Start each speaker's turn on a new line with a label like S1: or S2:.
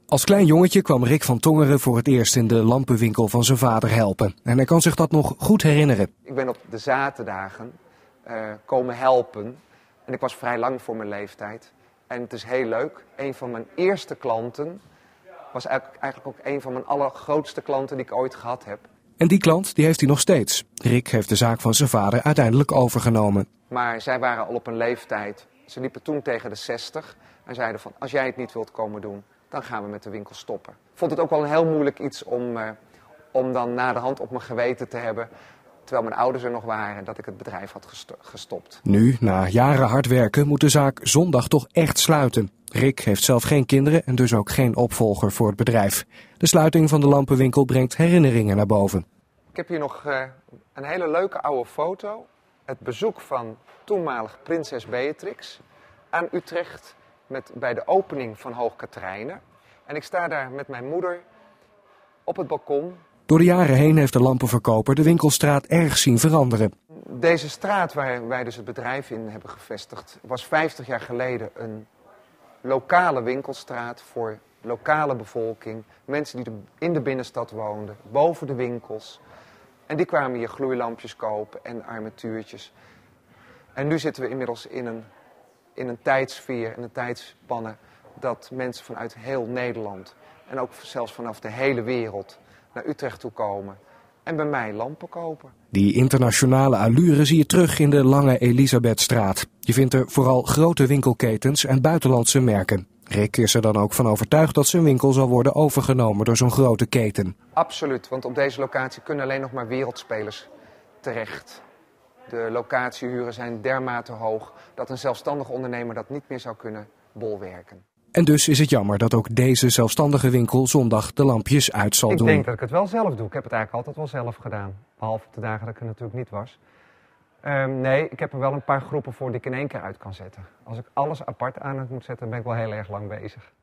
S1: Als klein jongetje kwam Rick van Tongeren voor het eerst in de lampenwinkel van zijn vader helpen. En hij kan zich dat nog goed herinneren.
S2: Ik ben op de zaterdagen komen helpen. En ik was vrij lang voor mijn leeftijd. En het is heel leuk. Een van mijn eerste klanten was eigenlijk ook een van mijn allergrootste klanten die ik ooit gehad heb.
S1: En die klant die heeft hij nog steeds. Rick heeft de zaak van zijn vader uiteindelijk overgenomen.
S2: Maar zij waren al op een leeftijd. Ze liepen toen tegen de 60. En zeiden van, als jij het niet wilt komen doen, dan gaan we met de winkel stoppen. Ik vond het ook wel een heel moeilijk iets om dan na de hand op mijn geweten te hebben, terwijl mijn ouders er nog waren, dat ik het bedrijf had gestopt.
S1: Nu, na jaren hard werken, moet de zaak zondag toch echt sluiten. Rick heeft zelf geen kinderen en dus ook geen opvolger voor het bedrijf. De sluiting van de lampenwinkel brengt herinneringen naar boven.
S2: Ik heb hier nog een hele leuke oude foto. Het bezoek van toenmalig prinses Beatrix aan Utrecht bij de opening van Hoog Catharijne. En ik sta daar met mijn moeder op het balkon.
S1: Door de jaren heen heeft de lampenverkoper de winkelstraat erg zien veranderen.
S2: Deze straat waar wij dus het bedrijf in hebben gevestigd, was 50 jaar geleden een lokale winkelstraat voor lokale bevolking. Mensen die in de binnenstad woonden, boven de winkels. En die kwamen hier gloeilampjes kopen en armatuurtjes. En nu zitten we inmiddels in een tijdsfeer, in een tijdspanne, dat mensen vanuit heel Nederland en ook zelfs vanaf de hele wereld naar Utrecht toe komen en bij mij lampen kopen.
S1: Die internationale allure zie je terug in de lange Elisabethstraat. Je vindt er vooral grote winkelketens en buitenlandse merken. Rick is er dan ook van overtuigd dat zijn winkel zal worden overgenomen door zo'n grote keten.
S2: Absoluut, want op deze locatie kunnen alleen nog maar wereldspelers terecht. De locatiehuren zijn dermate hoog dat een zelfstandig ondernemer dat niet meer zou kunnen bolwerken.
S1: En dus is het jammer dat ook deze zelfstandige winkel zondag de lampjes uit zal doen.
S2: Ik denk dat ik het wel zelf doe. Ik heb het eigenlijk altijd wel zelf gedaan. Behalve op de dagen dat ik er natuurlijk niet was. Nee, ik heb er wel een paar groepen voor die ik in één keer uit kan zetten. Als ik alles apart aan moet zetten, ben ik wel heel erg lang bezig.